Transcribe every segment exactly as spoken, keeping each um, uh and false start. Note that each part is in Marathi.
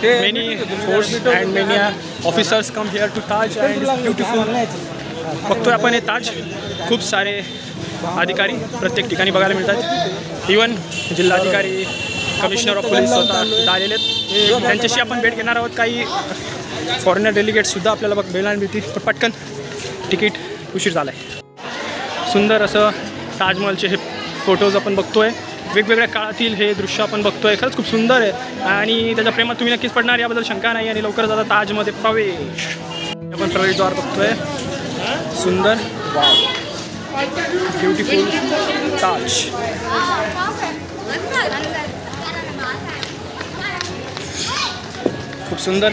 many force and many officers come here to Taj and it's beautiful. बघतोय आपण हे ताज खूप सारे अधिकारी प्रत्येक ठिकाणी बघायला मिळतात. इवन जिल्हाधिकारी कमिशनर ऑफ पोलीस स्वतः आलेले आहेत. त्यांच्याशी आपण भेट घेणार आहोत. काही फॉरेनर डेलिगेट्ससुद्धा आपल्याला बघ भेटायला मिळतील. पण पटकन तिकीट उशीर झाला आहे. सुंदर असं ताजमहलचे हे फोटोज आपण बघतोय. वेगवेगळ्या काळातील हे दृश्य आपण बघतोय. खरंच खूप सुंदर आहे आणि त्याच्या प्रेमात तुम्ही नक्कीच पडणार याबद्दल शंका नाही. आणि लवकरच आता ताजमध्ये प्रवेश आपण प्रवेशद्वार बघतोय. सुंदर वाव ब्युटिफुल ताज. खूप सुंदर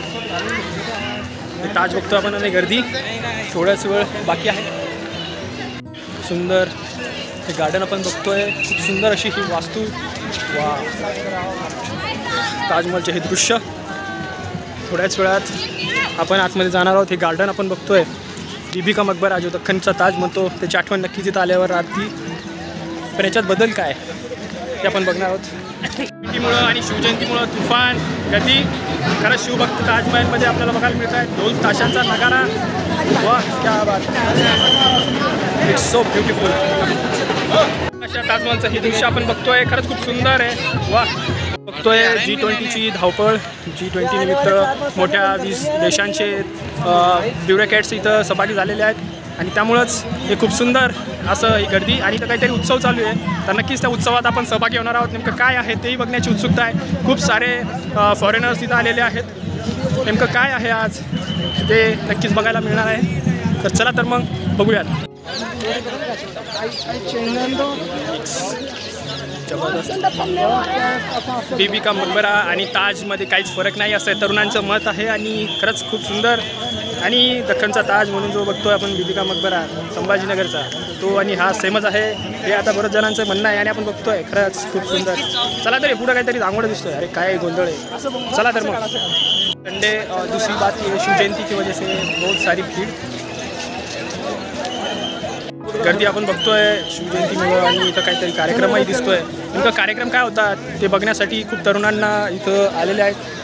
ताज बघतो आपण आणि गर्दी थोड्याच वेळ बाकी आहे. सुंदर हे गार्डन आपण बघतोय. खूप सुंदर अशी ही वास्तू. वा ताजमहलचे हे दृश्य थोड्याच वेळात आपण आतमध्ये जाणार आहोत. हे गार्डन आपण बघतोय. बीबी का मकबरा जो दख्खनचा ताज म्हणतो त्याची आठवण नक्कीच इथं आल्यावर राहती. पण याच्यात बदल काय ते आपण बघणार आहोत. मुळे आणि शिवजयंतीमुळं तुफान गर्दी. खरंच शिवभक्त ताजमहलमध्ये आपल्याला बघायला मिळत आहे. ढोल ताशांचा नगारा. वा क्या बात. It's so beautiful. अशा ताजमहलचं हे दृश्य आपण बघतोय. खरंच खूप सुंदर आहे. वा बघतोय जी ट्वेंटीची धावपळ. जी ट्वेंटी निमित्त मोठ्या वीस देशांचे ब्युरोक्रॅट्स इथं सहभागी झालेले आहेत आणि त्यामुळंच हे खूप सुंदर असं ही गर्दी. आणि इथं काहीतरी उत्सव चालू आहे तर नक्कीच त्या उत्सवात आपण सहभागी होणार आहोत. नेमकं काय आहे तेही बघण्याची उत्सुकता आहे. खूप सारे फॉरेनर्स इथं आलेले आहेत. नेमकं काय आहे आज ते नक्कीच बघायला मिळणार आहे. तर चला तर मग बघूयात. बीबी का मकबरा आणि ताजमध्ये काहीच फरक नाही असं तरुणांचं मत आहे. आणि खरंच खूप सुंदर. आणि दख्खनचा ताज म्हणून जो बघतोय आपण बीबी का मकबरा संभाजीनगरचा तो आणि हा सेमच आहे हे आता बऱ्याच जणांचं म्हणणं आहे. आणि आपण बघतोय खरंच खूप सुंदर. चला तरी पुढं काहीतरी दांगोडा दिसतोय. अरे काय गोंधळ आहे. चला तर मग. संडे दूसरी बात ये शिव जयंती की वजह से बहुत सारी भीड़ गर्दी आपण बघतोय शिवजयंतीमुळं. आणि इथं काहीतरी कार्यक्रमही दिसतोय. नेमका कार्यक्रम काय होता ते बघण्यासाठी खूप तरुणांना इथं आलेले आहेत.